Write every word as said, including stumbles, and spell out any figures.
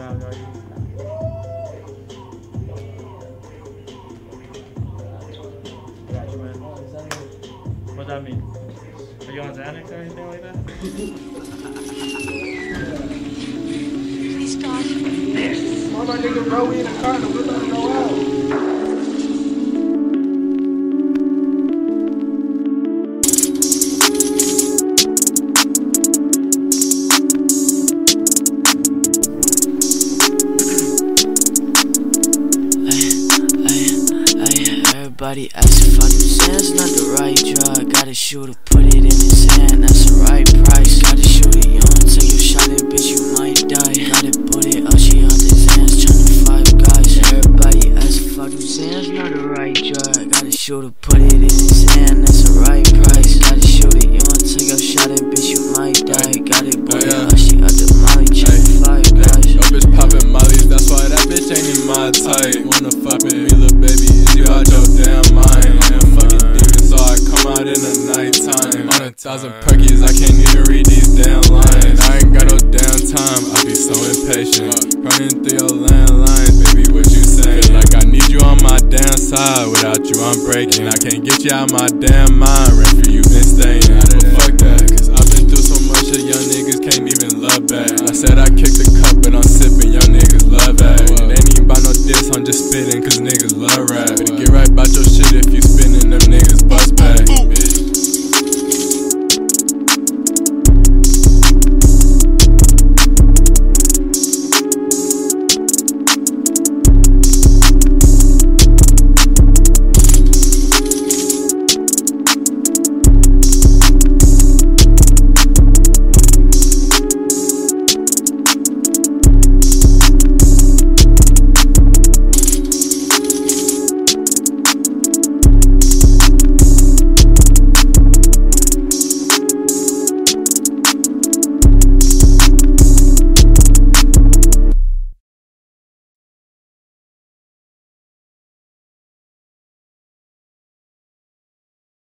Nah, got you. Got you, man. What that mean? Are you on Xanax or anything like that? Please, God. Come on, my nigga, bro. We in the car. We're about to go out. Everybody asking for them sands, not the right drug. Gotta shoot it, put it in his hand, that's the right price. Gotta shoot it, you don't take your shot it, bitch, you might die. Gotta put it up, she on the sands, tryna five guys. Everybody asking for them sands, not the right drug. Gotta shoot it, put it in his hand, that's the right price. Gotta shoot it, you don't take your shot it, bitch, you might die. Gotta put it up, she on the molly, tryna five guys. Yo, bitch poppin' mollies, that's why that bitch ain't in my type. Wanna fuck with me, little baby, is you out your damn mind? I'm fucking demon, so I come out in the nighttime. On a thousand perkies, I can't even read these damn lines. I ain't got no damn time, I be so impatient. Running through your landlines, baby, what you saying? Feel like I need you on my damn side, without you I'm breaking. I can't get you out my damn mind, rent for you been staying. But fuck that, cause I've been through so much that young niggas can't even love back. I said I kicked the cup, but I'm sipping, young niggas love that. It ain't even about no diss, I'm just spitting, cause niggas love rap.